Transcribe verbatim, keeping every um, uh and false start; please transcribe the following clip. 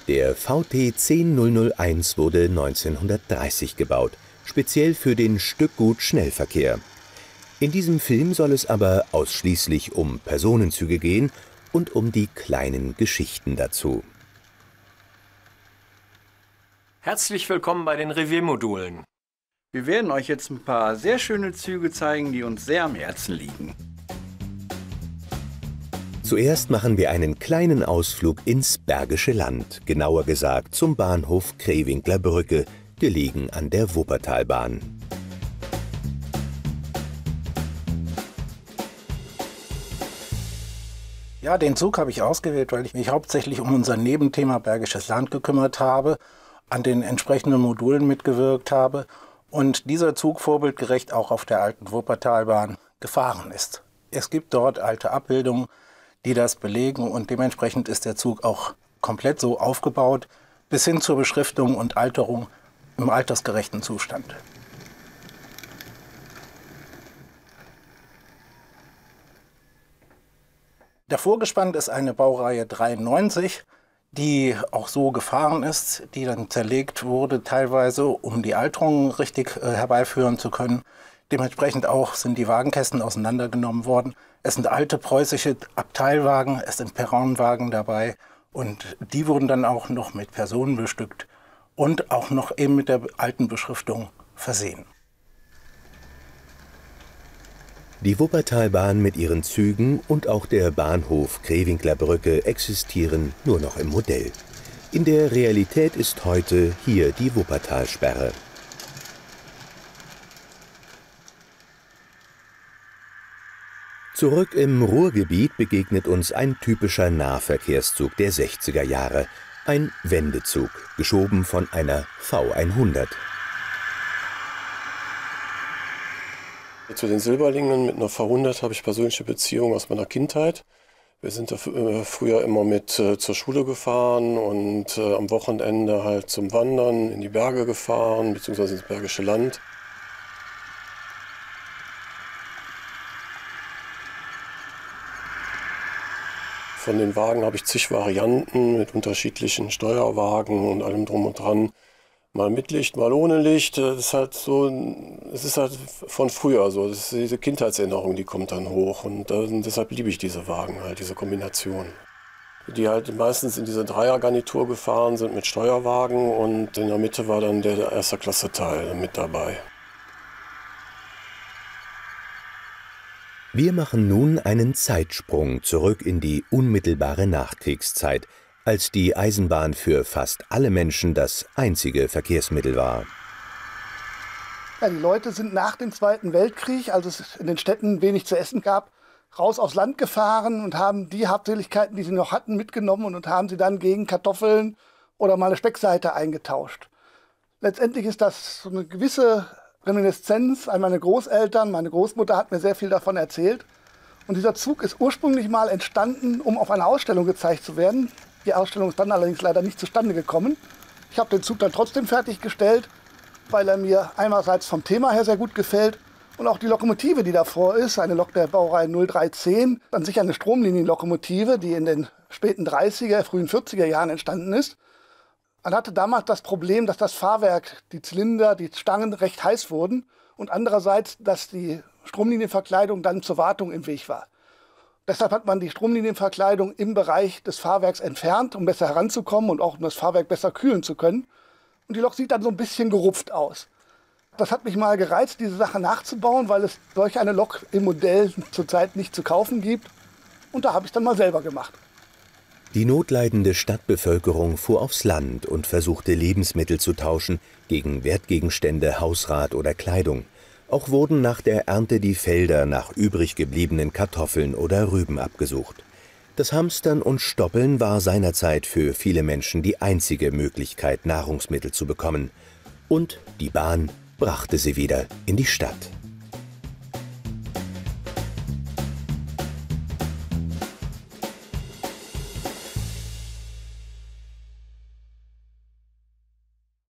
Der V T zehn null null eins wurde neunzehnhundertdreißig gebaut, speziell für den Stückgut-Schnellverkehr. In diesem Film soll es aber ausschließlich um Personenzüge gehen und um die kleinen Geschichten dazu. Herzlich willkommen bei den Reviermodulen. Wir werden euch jetzt ein paar sehr schöne Züge zeigen, die uns sehr am Herzen liegen. Zuerst machen wir einen kleinen Ausflug ins Bergische Land, genauer gesagt zum Bahnhof Krewinkler Brücke, gelegen an der Wuppertalbahn. Ja, den Zug habe ich ausgewählt, weil ich mich hauptsächlich um unser Nebenthema Bergisches Land gekümmert habe, an den entsprechenden Modulen mitgewirkt habe und dieser Zug vorbildgerecht auch auf der alten Wuppertalbahn gefahren ist. Es gibt dort alte Abbildungen, die das belegen und dementsprechend ist der Zug auch komplett so aufgebaut, bis hin zur Beschriftung und Alterung im altersgerechten Zustand. Davor gespannt ist eine Baureihe dreiundneunzig, die auch so gefahren ist, die dann zerlegt wurde teilweise, um die Alterung richtig äh, herbeiführen zu können. Dementsprechend auch sind die Wagenkästen auseinandergenommen worden. Es sind alte preußische Abteilwagen, es sind Perronwagen dabei und die wurden dann auch noch mit Personen bestückt und auch noch eben mit der alten Beschriftung versehen. Die Wuppertalbahn mit ihren Zügen und auch der Bahnhof Krewinkler Brücke existieren nur noch im Modell. In der Realität ist heute hier die Wuppertalsperre. Zurück im Ruhrgebiet begegnet uns ein typischer Nahverkehrszug der sechziger Jahre, ein Wendezug, geschoben von einer V hundert. Zu den Silberlingen mit einer V hundert habe ich persönliche Beziehungen aus meiner Kindheit. Wir sind da früher immer mit äh, zur Schule gefahren und äh, am Wochenende halt zum Wandern in die Berge gefahren, beziehungsweise ins Bergische Land. Von den Wagen habe ich zig Varianten mit unterschiedlichen Steuerwagen und allem drum und dran. Mal mit Licht, mal ohne Licht. Das ist halt so, es ist halt von früher so. Das ist diese Kindheitserinnerung, die kommt dann hoch. Und äh, deshalb liebe ich diese Wagen halt, diese Kombination. Die halt meistens in diese Dreiergarnitur gefahren sind mit Steuerwagen und in der Mitte war dann der, der erste Klasse Teil mit dabei. Wir machen nun einen Zeitsprung zurück in die unmittelbare Nachkriegszeit, als die Eisenbahn für fast alle Menschen das einzige Verkehrsmittel war. Ja, die Leute sind nach dem Zweiten Weltkrieg, als es in den Städten wenig zu essen gab, raus aufs Land gefahren und haben die Habseligkeiten, die sie noch hatten, mitgenommen und, und haben sie dann gegen Kartoffeln oder mal eine Speckseite eingetauscht. Letztendlich ist das so eine gewisse Reminiszenz an meine Großeltern. Meine Großmutter hat mir sehr viel davon erzählt. Und dieser Zug ist ursprünglich mal entstanden, um auf einer Ausstellung gezeigt zu werden. Die Ausstellung ist dann allerdings leider nicht zustande gekommen. Ich habe den Zug dann trotzdem fertiggestellt, weil er mir einerseits vom Thema her sehr gut gefällt und auch die Lokomotive, die davor ist, eine Lok der Baureihe null drei zehn, an sich eine Stromlinienlokomotive, die in den späten dreißiger, frühen vierziger Jahren entstanden ist. Man hatte damals das Problem, dass das Fahrwerk, die Zylinder, die Stangen recht heiß wurden und andererseits, dass die Stromlinienverkleidung dann zur Wartung im Weg war. Deshalb hat man die Stromlinienverkleidung im Bereich des Fahrwerks entfernt, um besser heranzukommen und auch um das Fahrwerk besser kühlen zu können. Und die Lok sieht dann so ein bisschen gerupft aus. Das hat mich mal gereizt, diese Sache nachzubauen, weil es solch eine Lok im Modell zurzeit nicht zu kaufen gibt. Und da habe ich es dann mal selber gemacht. Die notleidende Stadtbevölkerung fuhr aufs Land und versuchte Lebensmittel zu tauschen gegen Wertgegenstände, Hausrat oder Kleidung. Auch wurden nach der Ernte die Felder nach übrig gebliebenen Kartoffeln oder Rüben abgesucht. Das Hamstern und Stoppeln war seinerzeit für viele Menschen die einzige Möglichkeit, Nahrungsmittel zu bekommen. Und die Bahn brachte sie wieder in die Stadt.